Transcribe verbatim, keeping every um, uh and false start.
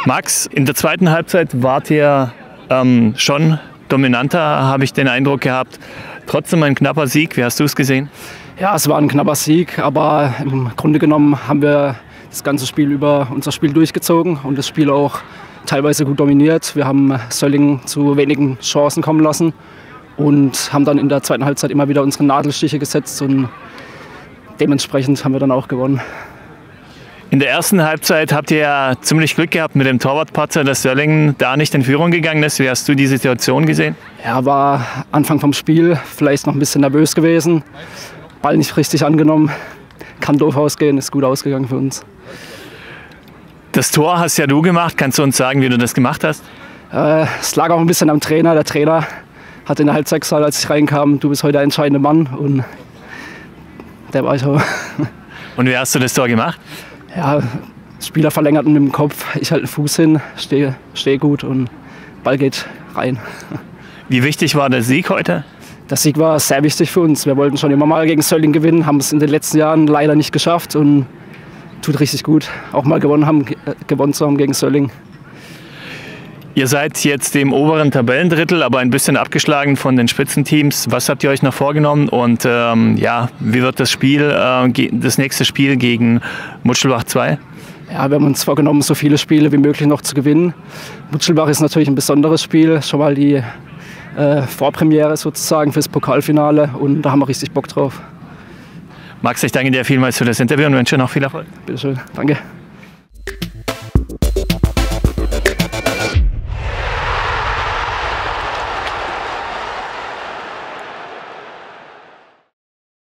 Max, in der zweiten Halbzeit wart ihr ähm, schon dominanter, habe ich den Eindruck gehabt. Trotzdem ein knapper Sieg. Wie hast du es gesehen? Ja, es war ein knapper Sieg, aber im Grunde genommen haben wir das ganze Spiel über unser Spiel durchgezogen und das Spiel auch teilweise gut dominiert. Wir haben Söllingen zu wenigen Chancen kommen lassen und haben dann in der zweiten Halbzeit immer wieder unsere Nadelstiche gesetzt und dementsprechend haben wir dann auch gewonnen. In der ersten Halbzeit habt ihr ja ziemlich Glück gehabt mit dem Torwartpatzer, dass Söllingen da nicht in Führung gegangen ist. Wie hast du die Situation gesehen? Ja, war Anfang vom Spiel vielleicht noch ein bisschen nervös gewesen. Ball nicht richtig angenommen. Kann doof ausgehen, ist gut ausgegangen für uns. Das Tor hast ja du gemacht. Kannst du uns sagen, wie du das gemacht hast? Äh, es lag auch ein bisschen am Trainer. Der Trainer hat in der Halbzeit gesagt, als ich reinkam, du bist heute der entscheidende Mann. Und der war so. Und wie hast du das Tor gemacht? Ja, Spieler verlängert mit dem Kopf, ich halte den Fuß hin, stehe steh gut und Ball geht rein. Wie wichtig war der Sieg heute? Der Sieg war sehr wichtig für uns. Wir wollten schon immer mal gegen Söllingen gewinnen, haben es in den letzten Jahren leider nicht geschafft und tut richtig gut, auch mal gewonnen, haben, gewonnen zu haben gegen Söllingen. Ihr seid jetzt im oberen Tabellendrittel, aber ein bisschen abgeschlagen von den Spitzenteams. Was habt ihr euch noch vorgenommen und ähm, ja, wie wird das Spiel, äh, das nächste Spiel gegen Mutschelbach zwei? Ja, wir haben uns vorgenommen, so viele Spiele wie möglich noch zu gewinnen. Mutschelbach ist natürlich ein besonderes Spiel, schon mal die äh, Vorpremiere sozusagen fürs Pokalfinale und da haben wir richtig Bock drauf. Max, ich danke dir vielmals für das Interview und wünsche noch viel Erfolg. Bitte schön, danke.